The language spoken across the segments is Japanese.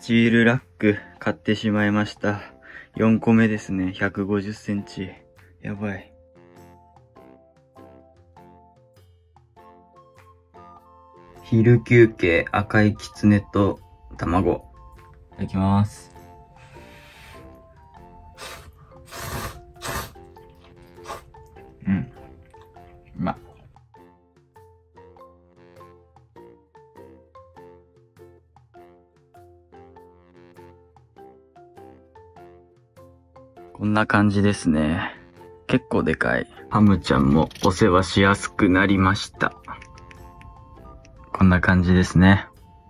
スチールラック買ってしまいました。4個目ですね。150センチ。やばい。昼休憩、赤いきつねと卵。いただきます。うまっ。こんな感じですね。結構でかい。ハムちゃんもお世話しやすくなりました。こんな感じですね。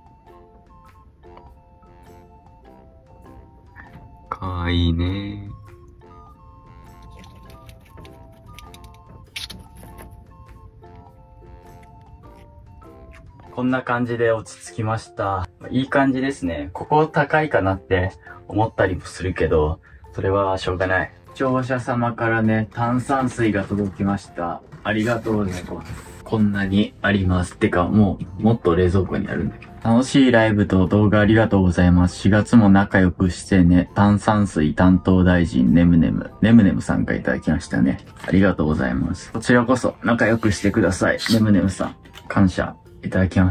かわいいね。こんな感じで落ち着きました。いい感じですね。ここ高いかなって思ったりもするけど、それはしょうがない。視聴者様からね、炭酸水が届きました。ありがとうございます。こんなにあります。てか、もっと冷蔵庫にあるんだけど。楽しいライブと動画ありがとうございます。4月も仲良くしてね。炭酸水担当大臣ネムネムさんからいただきましたね。ありがとうございます。こちらこそ仲良くしてください。ネムさん。感謝いただきます。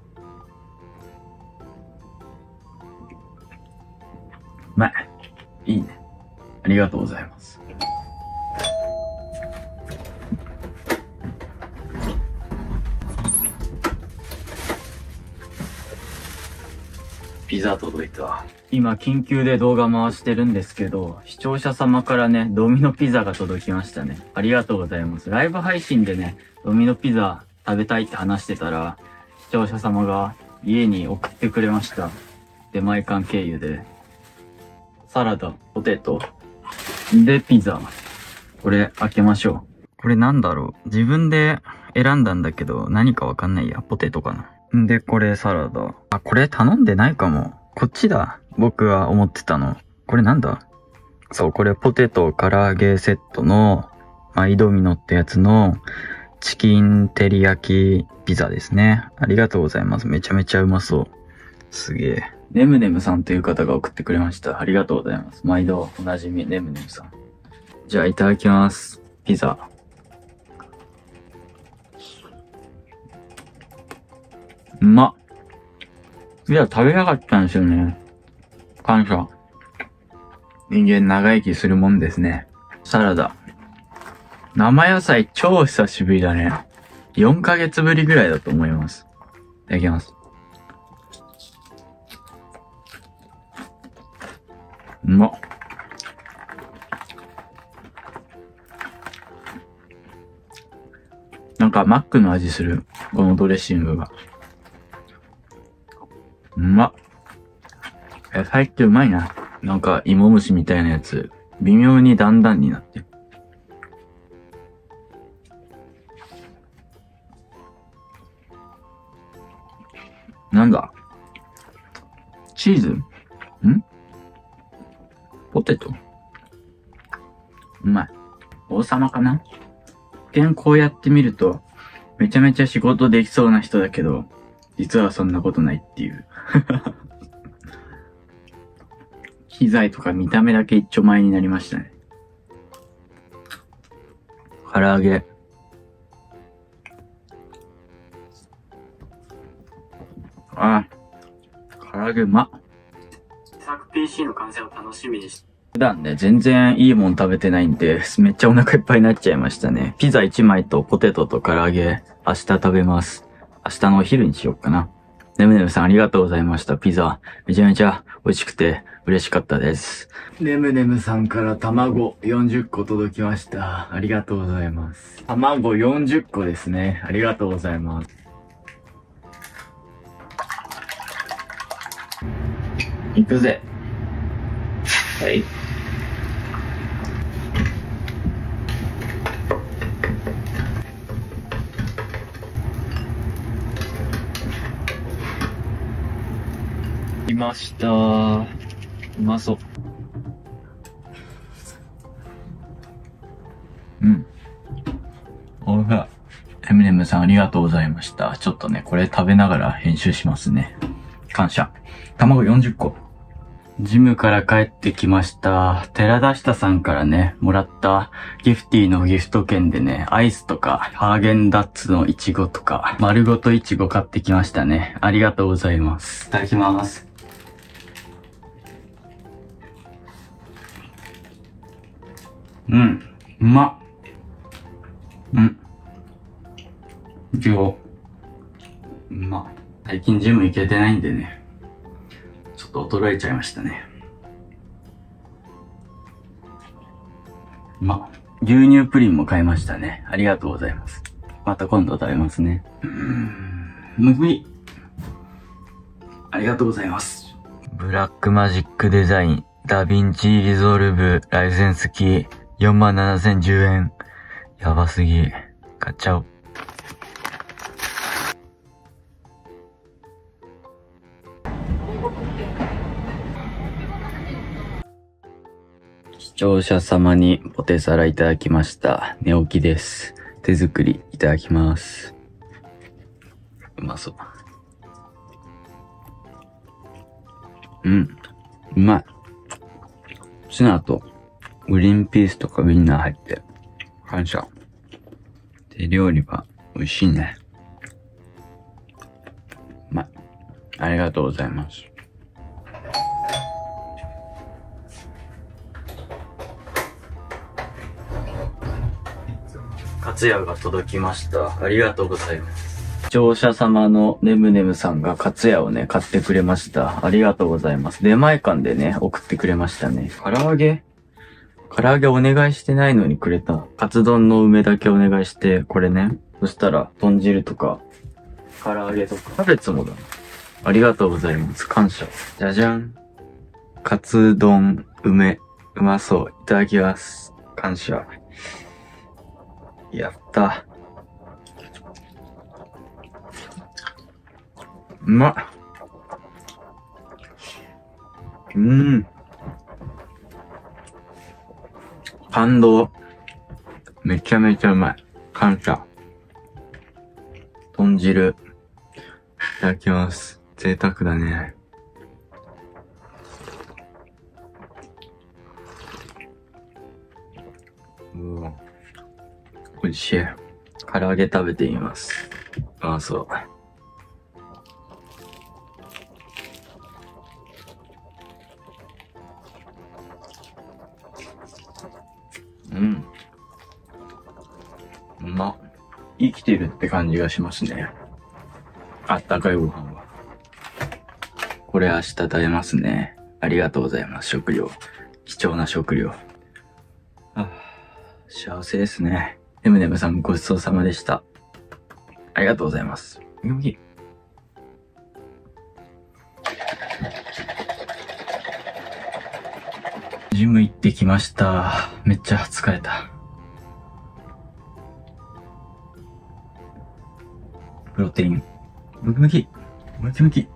うまい。いいね。ありがとうございます。ピザ届いた。今緊急で動画回してるんですけど、視聴者様からね、ドミノピザが届きましたね。ありがとうございます。ライブ配信でね、ドミノピザ食べたいって話してたら、視聴者様が家に送ってくれました。出前館経由で。サラダ、ポテト、で、ピザ。これ開けましょう。これなんだろう。自分で選んだんだけど、何かわかんないや。ポテトかな。で、これサラダ。あ、これ頼んでないかも。こっちだ。僕は思ってたの。これなんだ？そう、これポテト唐揚げセットの、ドミノってやつの、チキン照り焼きピザですね。ありがとうございます。めちゃめちゃうまそう。すげえ。ネムさんという方が送ってくれました。ありがとうございます。毎度おなじみネムさん。じゃあいただきます。ピザ。うまっ。ピザ食べなかったんですよね。感謝。人間長生きするもんですね。サラダ。生野菜超久しぶりだね。4ヶ月ぶりぐらいだと思います。いただきます。うまっ。なんかマックの味する。このドレッシングが。うまっ。野菜ってうまいな。なんか芋虫みたいなやつ。微妙に段々になってる。なんだ？チーズ？ポテト？うまい。王様かな？一見こうやって見ると、めちゃめちゃ仕事できそうな人だけど、実はそんなことないっていう。機材とか見た目だけ一丁前になりましたね。唐揚げ。唐揚げうまっ。自作 PC の完成を楽しみにして。普段ね、全然いいもん食べてないんで、めっちゃお腹いっぱいになっちゃいましたね。ピザ1枚とポテトと唐揚げ、明日食べます。明日のお昼にしようかな。ネムさんありがとうございました。ピザ、めちゃめちゃ美味しくて嬉しかったです。ネムさんから卵40個届きました。ありがとうございます。卵40個ですね。ありがとうございます。行くぜ。はい。来ました。うまそう。おいしい。エミネムさんありがとうございました。ちょっとね、これ食べながら編集しますね。 感謝。卵40個。 ジムから帰ってきました。寺田下さんからね、もらったギフティのギフト券でね、アイスとか、ハーゲンダッツのイチゴとか、丸ごとイチゴ買ってきましたね。ありがとうございます。いただきます。うん、うまっ。いちご。うまっ。最近ジム行けてないんでね。ちょっと衰えちゃいましたね。牛乳プリンも買いましたね。ありがとうございます。また今度食べますね。むくみ。ありがとうございます。ブラックマジックデザイン、ダヴィンチリゾルブ、ライセンス付き、47,010円。やばすぎ。買っちゃおう。視聴者様にポテサラいただきました。寝起きです。手作りいただきます。うまそう。うまい。ツナとグリーンピースとかウインナー入って、感謝。手料理は美味しいね。うまい。ありがとうございます。カツヤが届きました。ありがとうございます。視聴者様のねむねむさんがカツヤをね、買ってくれました。ありがとうございます。出前館でね、送ってくれましたね。唐揚げお願いしてないのにくれた。カツ丼の梅だけお願いして、これね。そしたら、豚汁とか、唐揚げとか、キャベツもだ。ありがとうございます。感謝。じゃじゃん。カツ丼、梅、うまそう。いただきます。感謝。やった。うまっ。感動。めちゃめちゃうまい。感謝。豚汁。いただきます。贅沢だね。美味しい。唐揚げ食べてみます。あ、そう。うまっ。生きてるって感じがしますね。あったかいご飯は。これ明日食べますね。ありがとうございます。食料。貴重な食料。幸せですね。ねむねむさんごちそうさまでした。ありがとうございます。ジム行ってきました。めっちゃ疲れた。プロテイン。ムキムキ。ムキムキ。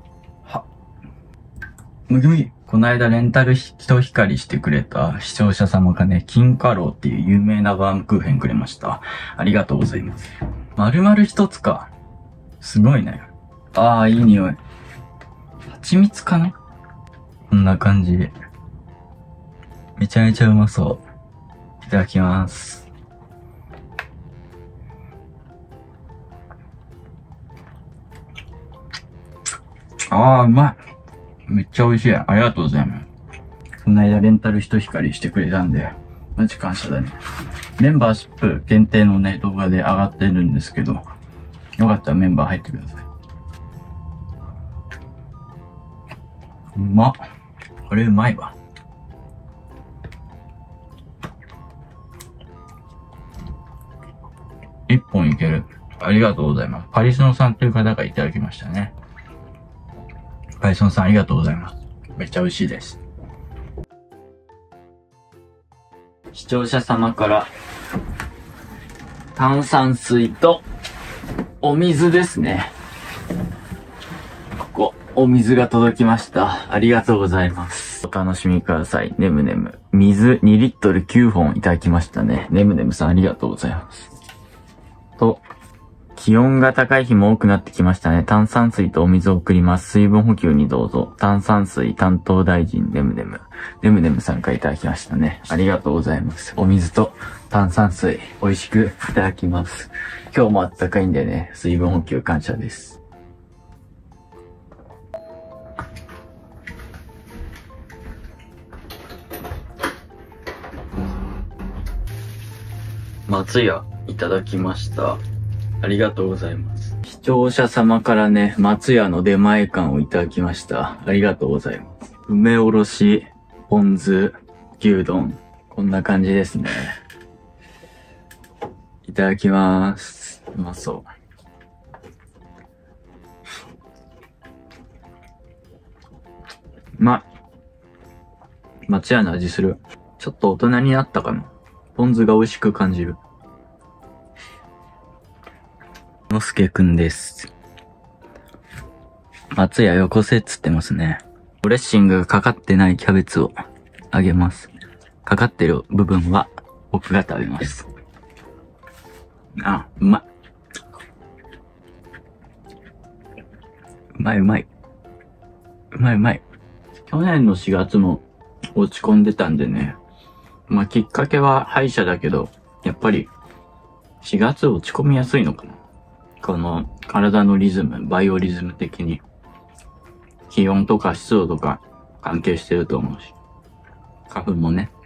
ムキムキ。この間レンタル一光してくれた視聴者様がね、金華楼っていう有名なバームクーヘンくれました。ありがとうございます。丸々一つか。すごいね。ああ、いい匂い。蜂蜜かな？こんな感じ。めちゃめちゃうまそう。いただきます。ああ、うまい。めっちゃ美味しい。ありがとうございます。この間レンタル一光してくれたんで、マジ感謝だね。メンバーシップ限定のね、動画で上がってるんですけど、よかったらメンバー入ってください。うまっ。これうまいわ。一本いける。ありがとうございます。パリスノさんという方がいただきましたね。パリスノさんありがとうございます。めっちゃ美味しいです。視聴者様から炭酸水とお水ですね。ここ、お水が届きました。ありがとうございます。お楽しみください。ねむねむ。水2リットル9本いただきましたね。ねむねむさんありがとうございます。と、 気温が高い日も多くなってきましたね。炭酸水とお水を送ります。水分補給にどうぞ。炭酸水担当大臣ネムネム。ネムネムさんからいただきましたね。ありがとうございます。お水と炭酸水、美味しくいただきます。今日もあったかいんでね、水分補給感謝です。松屋いただきました。ありがとうございます。視聴者様からね、松屋の出前館をいただきました。ありがとうございます。梅おろし、ポン酢、牛丼。こんな感じですね。いただきます。うまそう。うまい。松屋の味する。ちょっと大人になったかな。ポン酢が美味しく感じる。のすけくんです。松屋よこせっつってますね。ドレッシングがかかってないキャベツをあげます。かかってる部分は僕が食べます。あ、うまい。うまいうまい。うまいうまい。去年の4月も落ち込んでたんでね。まあ、きっかけは歯医者だけど、やっぱり4月落ち込みやすいのかな。この体のリズム、バイオリズム的に気温とか湿度とか関係してると思うし。花粉もね。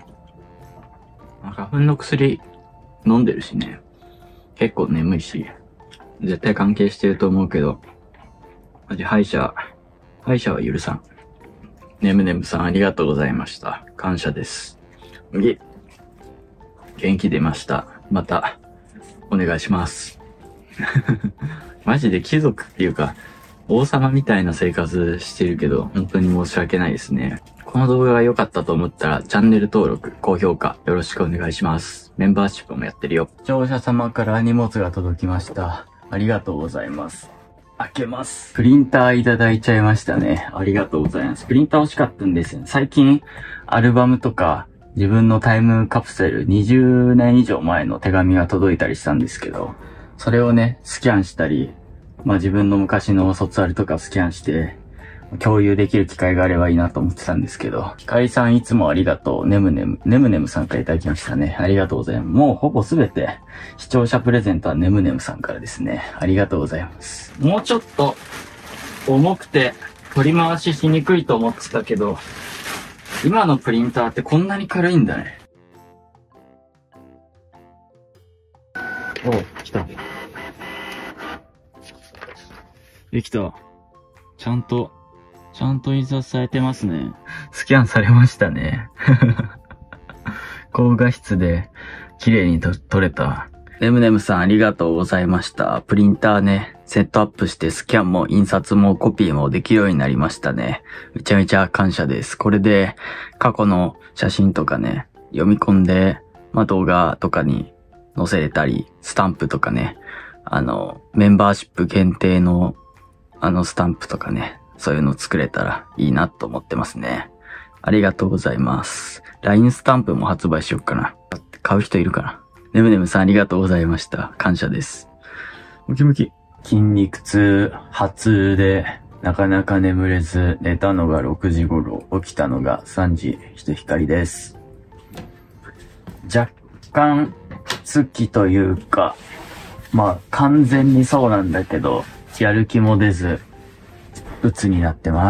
花粉の薬飲んでるしね。結構眠いし。絶対関係してると思うけど、マジ歯医者は許さん。ねむねむさんありがとうございました。感謝です。元気出ました。また、お願いします。マジで貴族っていうか、王様みたいな生活してるけど、本当に申し訳ないですね。この動画が良かったと思ったら、チャンネル登録、高評価、よろしくお願いします。メンバーシップもやってるよ。視聴者様から荷物が届きました。ありがとうございます。開けます。プリンターいただいちゃいましたね。ありがとうございます。プリンター欲しかったんですよね。最近、アルバムとか、自分のタイムカプセル20年以上前の手紙が届いたりしたんですけど、それをね、スキャンしたり、まあ自分の昔の卒アルとかスキャンして、共有できる機会があればいいなと思ってたんですけど、ひかりさんいつもありがとう。ねむねむさんからいただきましたね。ありがとうございます。もうほぼすべて視聴者プレゼントはねむねむさんからですね。ありがとうございます。もうちょっと重くて取り回ししにくいと思ってたけど、今のプリンターってこんなに軽いんだね。お、来た。できた。ちゃんと印刷されてますね。スキャンされましたね。高画質で綺麗に撮れた。ねむねむさんありがとうございました。プリンターね、セットアップしてスキャンも印刷もコピーもできるようになりましたね。めちゃめちゃ感謝です。これで過去の写真とかね、読み込んで、まあ、動画とかに載せれたり、スタンプとかね、メンバーシップ限定のスタンプとかね、そういうの作れたらいいなと思ってますね。ありがとうございます。LINE スタンプも発売しよっかな。買う人いるかな。ねむねむさんありがとうございました。感謝です。ムキムキ。筋肉痛、破痛で、なかなか眠れず、寝たのが6時頃、起きたのが3時、ひと光です。若干、月というか、まあ完全にそうなんだけど、やる気も出ず、鬱になってます。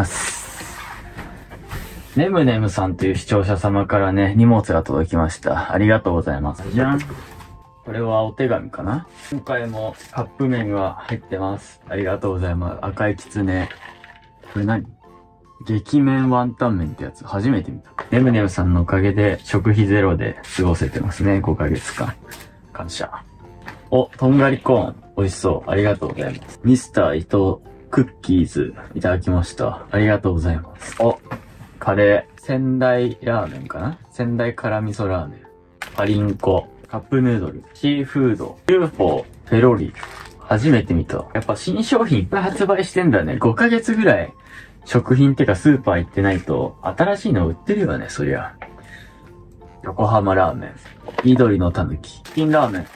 ねむねむさんという視聴者様からね、荷物が届きました。ありがとうございます。じゃん。これはお手紙かな？今回もカップ麺が入ってます。ありがとうございます。赤いきつね。これ何？激麺ワンタン麺ってやつ初めて見た。ねむねむさんのおかげで食費ゼロで過ごせてますね。5ヶ月間。感謝。お、とんがりコーン。美味しそう。ありがとうございます。ミスター伊藤クッキーズいただきました。ありがとうございます。お、カレー。仙台ラーメンかな？仙台辛味噌ラーメン。パリンコ。カップヌードル。シーフード。UFO。ペロリ。初めて見た。やっぱ新商品いっぱい発売してんだね。5ヶ月ぐらい食品ってかスーパー行ってないと新しいの売ってるよね、そりゃ。横浜ラーメン。緑のたぬき。チキンラーメン。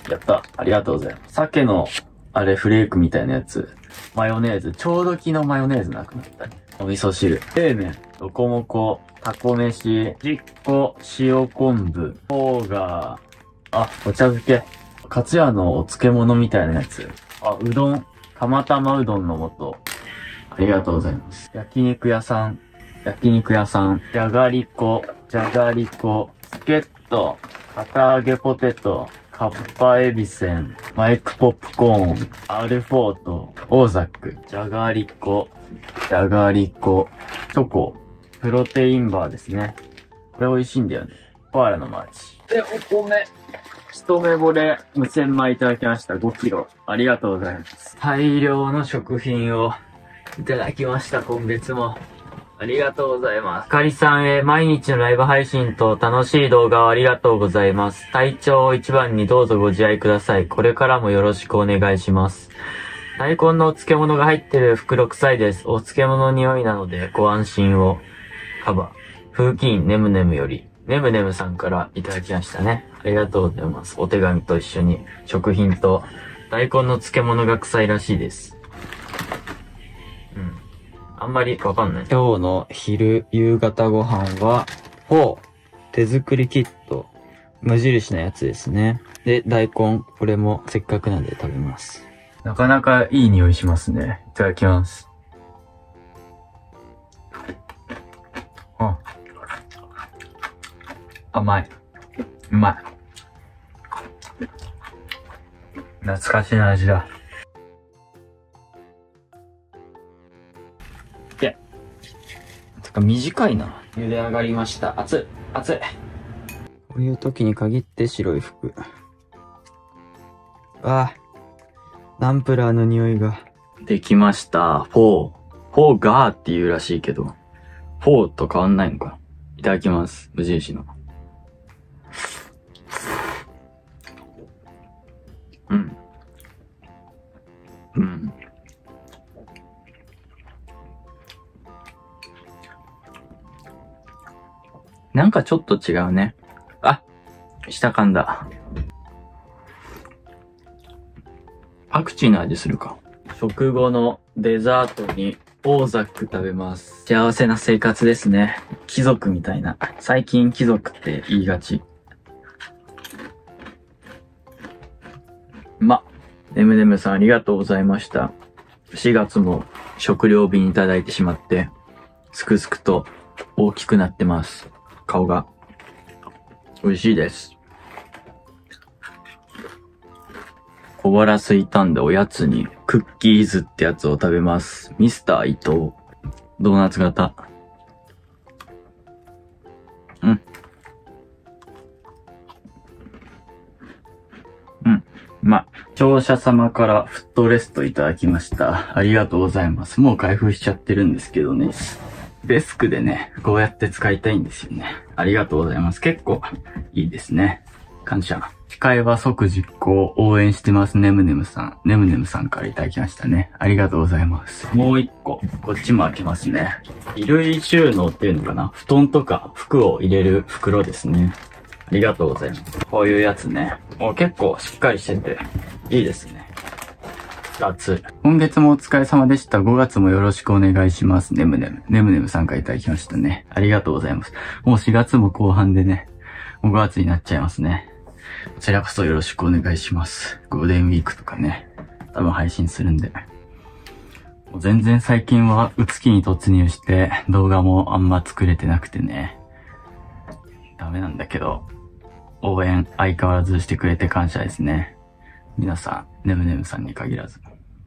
やった。ありがとうございます。鮭の、あれ、フレークみたいなやつ。マヨネーズ。ちょうど昨日マヨネーズなくなったり。お味噌汁。冷麺。ロコモコ。タコ飯。じっこ。塩昆布。フォーガー。あ、お茶漬け。かつやのお漬物みたいなやつ。あ、うどん。釜玉うどんの素。ありがとうございます。焼肉屋さん。焼肉屋さん。じゃがりこ。じゃがりこ。スケット。堅揚げポテト。カッパエビせん。マイクポップコーン。アルフォート。オーザック。じゃがりこ。じゃがりこ。チョコ。プロテインバーですね。これ美味しいんだよね。コアラのマーチ。で、お米。一目惚れ無洗米いただきました。5キロ。ありがとうございます。大量の食品をいただきました。今月も。ありがとうございます。あかりさんへ毎日のライブ配信と楽しい動画をありがとうございます。体調を一番にどうぞご自愛ください。これからもよろしくお願いします。大根のお漬物が入ってる袋臭いです。お漬物の匂いなのでご安心を。カバ。風紀委員ねむねむより、ねむねむさんからいただきましたね。ありがとうございます。お手紙と一緒に食品と大根の漬物が臭いらしいです。あんまりわかんない。今日の昼、夕方ご飯は、フォー、手作りキット、無印のやつですね。で、大根、これもせっかくなんで食べます。なかなかいい匂いしますね。いただきます。あ、甘い。うまい。懐かしい味だ。短いな。茹で上がりました。熱い。熱い。こういう時に限って白い服。ナンプラーの匂いが。できました。フォーガーって言うらしいけど、フォーと変わんないのか。いただきます。無印の。なんかちょっと違うね。下噛んだ。パクチーの味するか。食後のデザートにオーザック食べます。幸せな生活ですね。貴族みたいな。最近貴族って言いがち。ねむねむさんありがとうございました。4月も食料便いただいてしまって、すくすくと大きくなってます。顔が。美味しいです。小腹空いたんでおやつにクッキーズってやつを食べます。ミスター伊藤。ドーナツ型。視聴者様からフットレストいただきました。ありがとうございます。もう開封しちゃってるんですけどね。デスクでね、こうやって使いたいんですよね。ありがとうございます。結構いいですね。感謝。誓いは即実行。応援してます。ねむねむさん。ねむねむさんからいただきましたね。ありがとうございます。もう一個。こっちも開けますね。衣類収納っていうのかな。布団とか服を入れる袋ですね。ありがとうございます。こういうやつね。もう結構しっかりしてて、いいですね。2つ。今月もお疲れ様でした。5月もよろしくお願いします。ねむねむ。ねむねむさんからいただきましたね。ありがとうございます。もう4月も後半でね、もう5月になっちゃいますね。こちらこそよろしくお願いします。ゴールデンウィークとかね、多分配信するんで。もう全然最近はうつ期に突入して動画もあんま作れてなくてね。ダメなんだけど、応援相変わらずしてくれて感謝ですね。皆さん、ねむねむさんに限らず。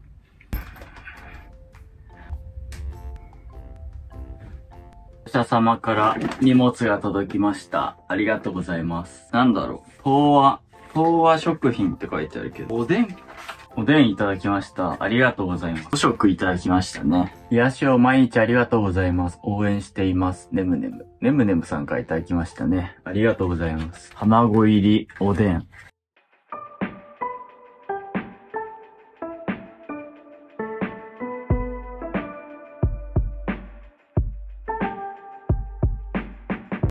お者様から荷物が届きました。ありがとうございます。なんだろう。東和食品って書いてあるけど、おでんいただきました。ありがとうございます。お食いただきましたね。癒しを毎日ありがとうございます。応援しています。ねむねむさんからいただきましたね。ありがとうございます。卵入りおでん。